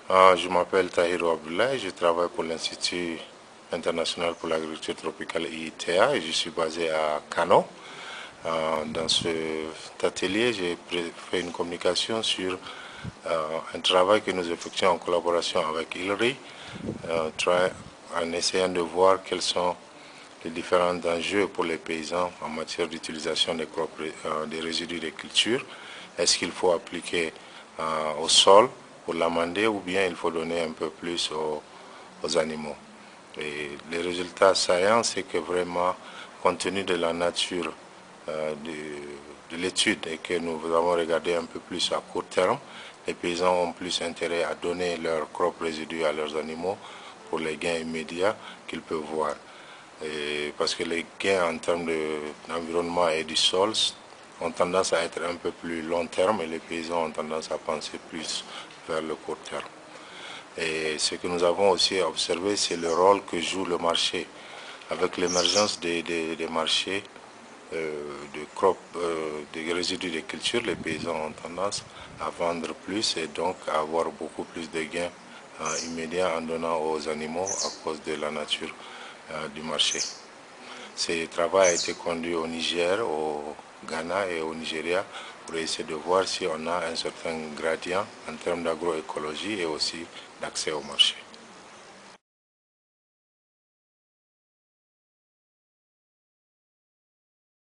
Je m'appelle Tahirou Abdoulaye, je travaille pour l'Institut international pour l'agriculture tropicale IITA et je suis basé à Kano. Dans cet atelier, j'ai fait une communication sur un travail que nous effectuons en collaboration avec ILRI, en essayant de voir quels sont les différents enjeux pour les paysans en matière d'utilisation des résidus de culture. Est-ce qu'il faut appliquer au sol pour l'amender ou bien il faut donner un peu plus aux animaux? Et les résultats saillants, c'est que vraiment, compte tenu de la nature de l'étude et que nous avons regardé un peu plus à court terme, les paysans ont plus intérêt à donner leurs propres résidus à leurs animaux pour les gains immédiats qu'ils peuvent voir. Parce que les gains en termes d'environnement et du sol ont tendance à être un peu plus long terme et les paysans ont tendance à penser plus vers le court terme. Et ce que nous avons aussi observé, c'est le rôle que joue le marché. Avec l'émergence des marchés des résidus de culture, les paysans ont tendance à vendre plus et donc à avoir beaucoup plus de gains immédiats en donnant aux animaux à cause de la nature du marché. Ce travail a été conduit au Niger, au Ghana et au Nigeria pour essayer de voir si on a un certain gradient en termes d'agroécologie et aussi d'accès au marché.